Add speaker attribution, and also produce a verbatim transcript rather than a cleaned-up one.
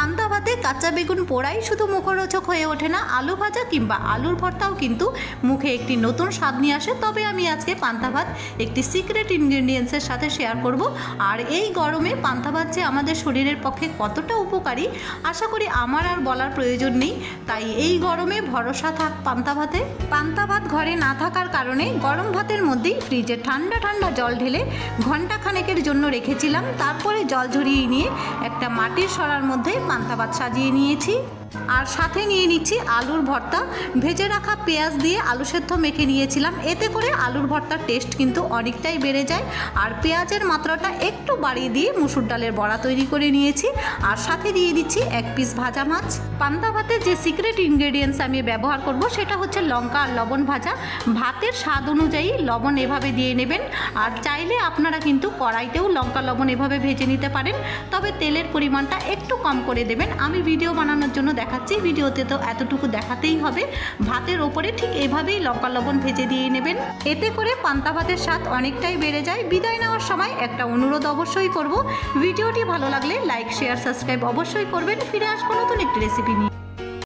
Speaker 1: পান্তা ভাতে কাঁচা বেগুন পোড়াই শুধু মুখরোচক হয়ে ওঠে না, আলু ভাজা কিংবা আলুর ভর্তাও কিন্তু মুখে একটি নতুন স্বাদ নিয়ে আসে। তবে আমি আজকে পান্তা ভাত একটি সিক্রেট ইনগ্রেডিয়েন্টসের সাথে শেয়ার করব। আর এই গরমে পান্তা ভাত যে আমাদের শরীরের পক্ষে কতটা উপকারী আশা করি আমার আর বলার প্রয়োজন নেই। তাই এই গরমে ভরসা থাক পান্তা ভাতে। পান্তা ভাত ঘরে না থাকার কারণে গরম ভাতের মধ্যেই ফ্রিজে ঠান্ডা ঠান্ডা জল ঢেলে ঘন্টা খানেকের জন্য রেখেছিলাম। তারপরে জল ঝরিয়ে নিয়ে একটা মাটির সরার মধ্যে পান্তা ভাত সাজিয়ে নিয়েছি। আর সাথে নিয়ে নিচ্ছি আলুর ভর্তা। ভেজে রাখা পেঁয়াজ দিয়ে আলু সেদ্ধ মেখে নিয়েছিলাম। এতে করে আলুর ভর্তার টেস্ট কিন্তু অনেকটাই বেড়ে যায়। আর পেঁয়াজের মাত্রাটা একটু বাড়িয়ে দিয়ে মুসুর ডালের বড়া তৈরি করে নিয়েছি। আর সাথে দিয়ে দিচ্ছি এক পিস ভাজা মাছ। পান্তা ভাতে যে সিক্রেট ইনগ্রেডিয়েন্টস আমি ব্যবহার করব সেটা হচ্ছে লঙ্কা আর লবণ ভাজা। ভাতের স্বাদ অনুযায়ী লবণ এভাবে দিয়ে নেবেন। আর চাইলে আপনারা কিন্তু কড়াইতেও লঙ্কা লবণ এভাবে ভেজে নিতে পারেন, তবে তেলের পরিমাণটা একটু কম করে দেবেন। আমি ভিডিও বানানোর জন্য দেখাচ্ছি, ভিডিওতে তো এতটুকু দেখাতেই হবে। ভাতের ওপরে ঠিক এভাবেই লঙ্কা লবণ ভেজে দিয়ে নেবেন। এতে করে পান্তা ভাতের স্বাদ অনেকটাই বেড়ে যায়। বিদায় নেওয়ার সময় একটা অনুরোধ অবশ্যই করব, ভিডিওটি ভালো লাগলে লাইক শেয়ার সাবস্ক্রাইব অবশ্যই করবেন। ফিরে আসবো নতুন একটি রেসিপি নিয়ে।